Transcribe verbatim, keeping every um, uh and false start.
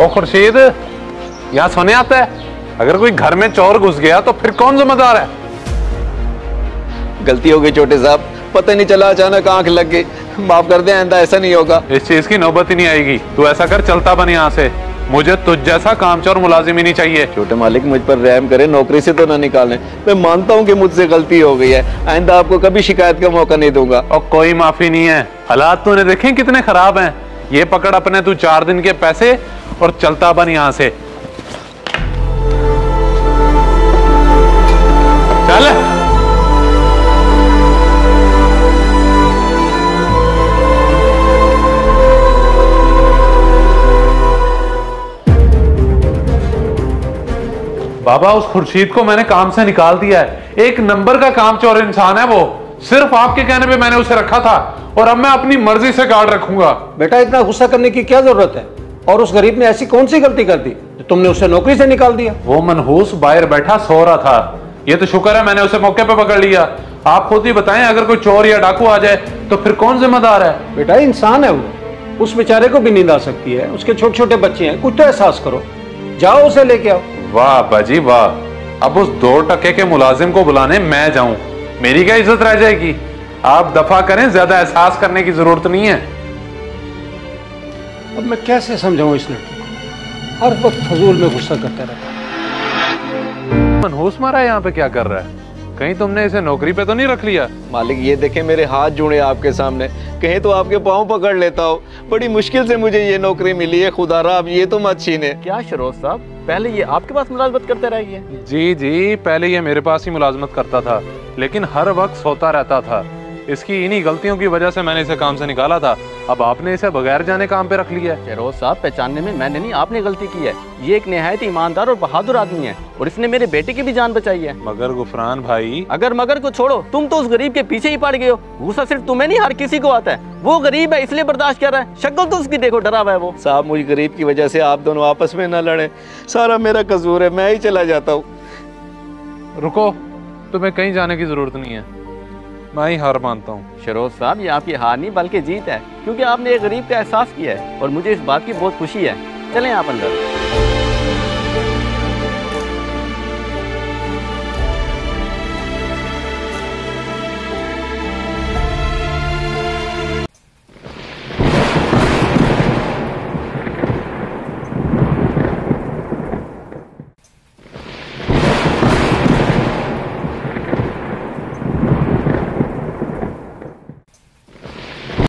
ओ खुर्शीद, यहाँ सोने आता है? अगर कोई घर में चोर घुस गया तो फिर कौन जिम्मेदार है? गलती हो गई छोटे साहब, पता नहीं चला, अचानक आंख लग गई, माफ कर दे, आइंदा ऐसा नहीं होगा। इस चीज की नौबत ही नहीं आएगी। तू ऐसा कर, चलता बन यहाँ से। मुझे तुझ जैसा कामचोर मुलाजिम ही नहीं चाहिए। छोटे मालिक मुझ पर रहम करे, नौकरी से तो ना निकालें। मैं मानता हूँ कि मुझसे गलती हो गई है, आइंदा आपको कभी शिकायत का मौका नहीं दूंगा। और कोई माफी नहीं है। हालात तूने देखे कितने खराब हैं। ये पकड़ अपने तू चार दिन के पैसे और चलता बन यहाँ से। चल। बाबा, उस खुर्शीद को मैंने काम से निकाल दिया है। एक नंबर का कामचोर इंसान है वो। सिर्फ आपके कहने पे मैंने उसे रखा था और अब मैं अपनी मर्जी से गार्ड रखूंगा। बेटा, इतना गुस्सा करने की क्या जरूरत है? और उस गरीब ने ऐसी कौन सी गलती कर दी तो तुमने उसे नौकरी से निकाल दिया? वो मनहूस बाहर बैठा सो रहा था। ये तो शुक्र है मैंने उसे मौके पे पकड़ लिया। आप खुद ही बताएं, अगर कोई चोर या डाकू आ जाए तो फिर कौन जिम्मेदार है? बेटा, इंसान है वो, उस बेचारे को भी नींद आ सकती है। उसके छोटे छोटे बच्चे हैं, कुछ तो एहसास करो। जाओ उसे लेके आओ। वाह बाजी वाह, अब उस दो टके के मुलाजिम को बुलाने मैं जाऊं? मेरी क्या इज्जत रह जाएगी? आप दफा करें, ज्यादा एहसास करने की जरूरत नहीं है। अब मैं कैसे समझाऊं इस लड़के को? हर वक्त फजूल में गुस्सा करता रहता है। मनहूस मारा यहाँ पे क्या कर रहा है? कहीं तुमने इसे नौकरी पे तो नहीं रख लिया? मालिक ये देखें, मेरे हाथ जुड़े आपके सामने, कहीं तो आपके पाँव पकड़ लेता हो। बड़ी मुश्किल से मुझे ये नौकरी मिली है, खुदारा अब ये तो मत छीने। क्या शरोज साहब, पहले ये आपके पास मुलाजमत करते रह गए? जी जी, पहले ये मेरे पास ही मुलाजमत करता था, लेकिन हर वक्त सोता रहता था। इसकी इन्हीं गलतियों की वजह से मैंने इसे काम से निकाला था। अब आपने इसे बगैर जाने काम पे रख लिया है। शरोज साहब, पहचानने में मैंने नहीं, आपने गलती की है। ये एक निहायत ईमानदार और बहादुर आदमी है और इसने मेरे बेटे की भी जान बचाई है। मगर गुफरान भाई, अगर मगर को छोड़ो, तुम तो उस गरीब के पीछे ही पड़ गए हो। गुस्सा सिर्फ तुम्हें नहीं, हर किसी को आता है। वो गरीब है इसलिए बर्दाश्त कर रहा है, शक्ल तो उसकी देखो, डरा हुआ है वो। साहब, मुझ गरीब की वजह से आप दोनों आपस में न लड़े, सारा मेरा कसूर है, मैं ही चला जाता हूँ। रुको, तुम्हें कहीं जाने की जरूरत नहीं है, मैं ही हार मानता हूँ। शरोज साहब, ये आपकी हार नहीं बल्कि जीत है, क्योंकि आपने एक गरीब का एहसास किया है और मुझे इस बात की बहुत खुशी है। चलें आप अंदर।